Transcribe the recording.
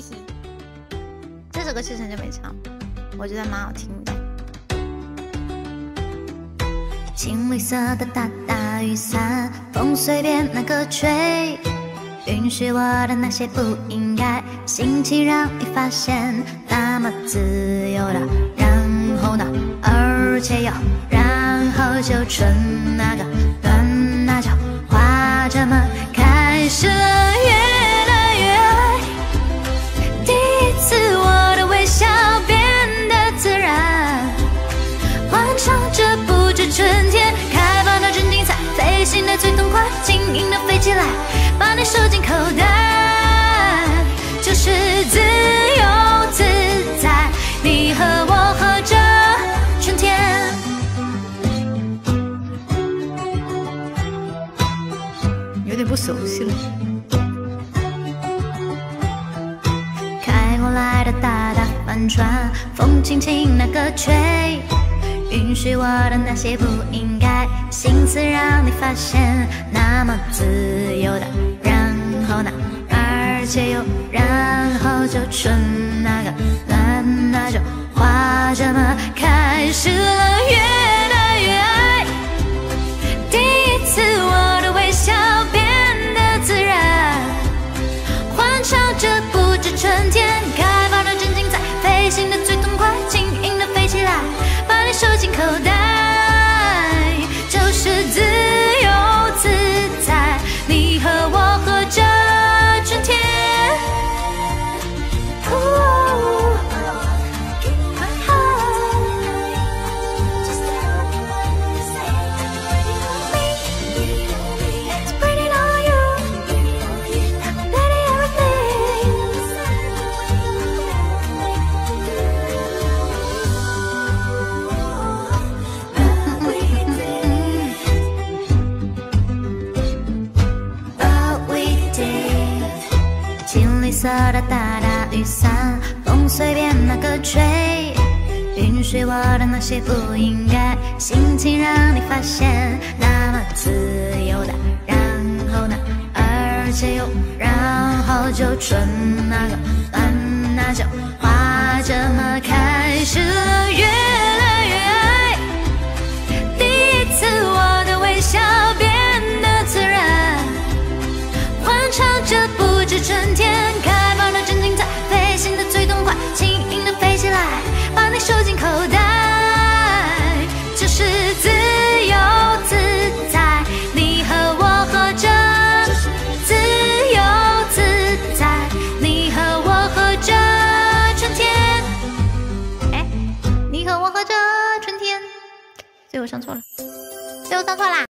嘿。这首歌其实很久没唱，我觉得蛮好听的。青绿色的大大雨伞，风随便那个吹，允许我的那些不应该，心情让你发现那么自由的，然后呢，而且又然后就春那个暖那就花这么开始了，越来越爱。第一次我的微笑变得自然，欢唱着不止春天，开放的真精彩，飞行的最痛快，轻盈的飞起来，把你收进口袋，就是自由自在。你和我和着春天，有点不熟悉了。开过来的大大帆船，风轻轻那个吹，允许我的那些不应该，心思让你发现那么自由的，然后呢，而且又然后就春那个暖那就花这么开始了，越来越爱。第一次我的微笑变得自然，欢唱着不止春天，开放的真精彩，飞行的最痛快，轻盈的飞起来，把你收进口袋，就是自由自在。你和我和着春天。青绿色的大大雨伞，风随便那个吹，允许我的那些不应该，心情让你发现那么自由的，然后呢，而且又然后就春那个暖那就花这么开始了，越来越爱。第一次我的微笑变得自然，欢唱着不止春天，开放的真精彩，飞行的最痛快，轻盈的飞起来，把你收进口袋，就是自由自在。你和我和着自由自在，你和我和着春天。哎，你和我和着春天，最后唱错了，最后唱错啦。